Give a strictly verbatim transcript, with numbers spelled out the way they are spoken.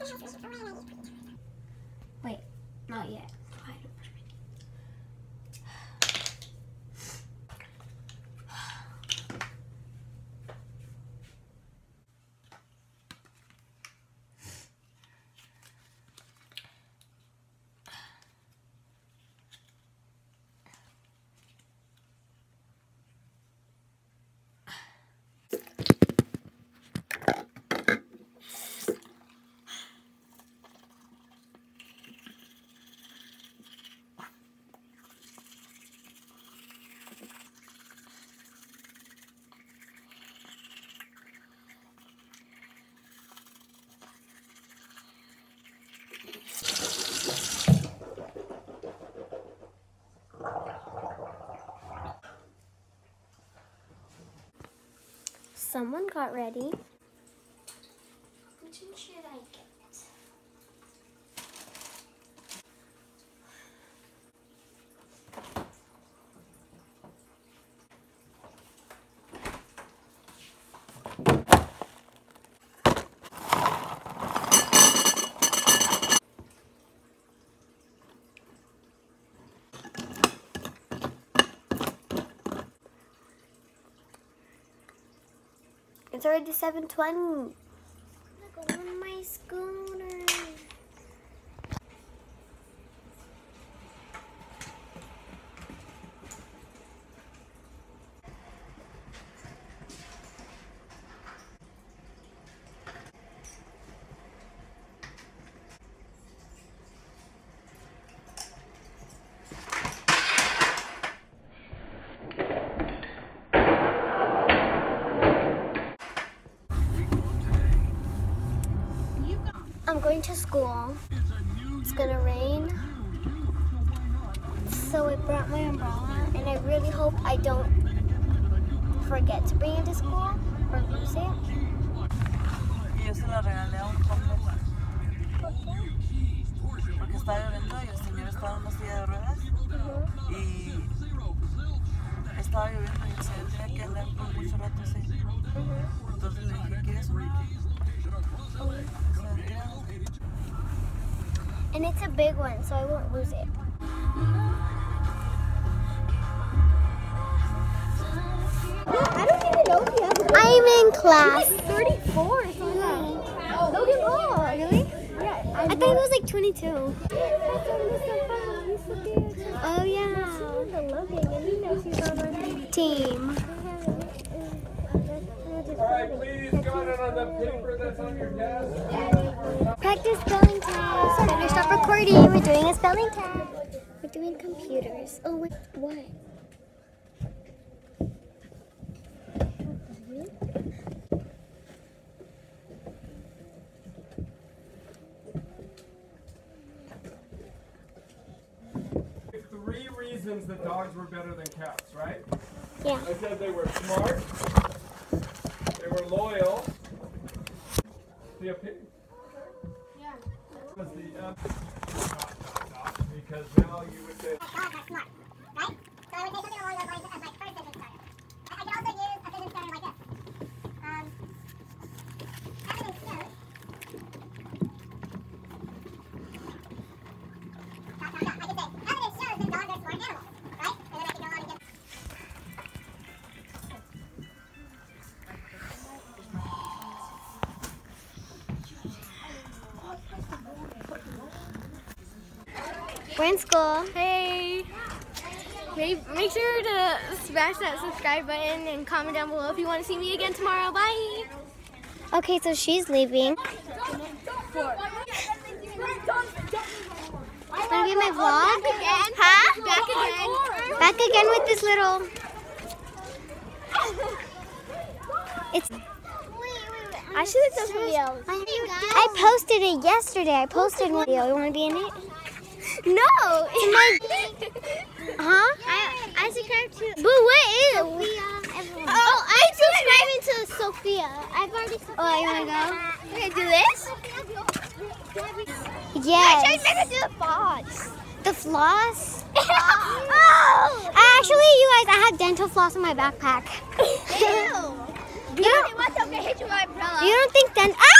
Wait, not yet. Someone got ready. Which one should I get? It's already seven twenty. I'm gonna go on my scooter. I'm going to school. It's gonna rain. So I brought my umbrella and I really hope I don't forget to bring it to school or lose it. Y yo se la regalé a un homeless. Porque estaba lloviendo y el señor estaba en una silla de ruedas. Uh-huh. Y estaba lloviendo y el señor tenía que andar por mucho rato así. Uh-huh. Entonces le dije, ¿quieres una? And it's a big one, so I won't lose it. I don't even know if you have. I'm in class. Like thirty-four or something. Oh, Logan Paul. Really? Yeah. I, I thought it was like twenty-two. Oh yeah. Team. Alright, please go ahead on the paper that's on your desk. Practice spelling test. Better stop recording. We're doing a spelling test. We're doing computers. Oh, wait, what? Three reasons that dogs were better than cats, right? Yeah. I said they were smart, they were loyal. The opinion. Yeah. Was the um, dot, dot, dot, because now you would say. Dogs are smart, right? So I would say something along those lines as my first sentence starter. I, I can also use a sentence starter like this. Um, evidence shows. Dot, dot, dot. I could say evidence shows that dogs are smart animals, right? And then I could go on and get. We're in school. Hey! Make, make sure to smash that subscribe button and comment down below if you want to see me again tomorrow. Bye! Okay, so she's leaving. Wanna be my vlog? Again? Huh? Back again. Back again with this little. It's. I should have done something else. I posted it yesterday. I posted one video. You want to be in it? No! In my. Huh? I, I subscribed to. But what is? Sophia. Oh, I'm subscribing to Sophia. I've already subscribed. Oh, you want to go? We're gonna do this? Yes. I tried to do the box. The floss? Oh! Actually, you guys, I have dental floss in my backpack. Ew. You don't, What's up? I hit you with my umbrella. you don't think dent? Ah!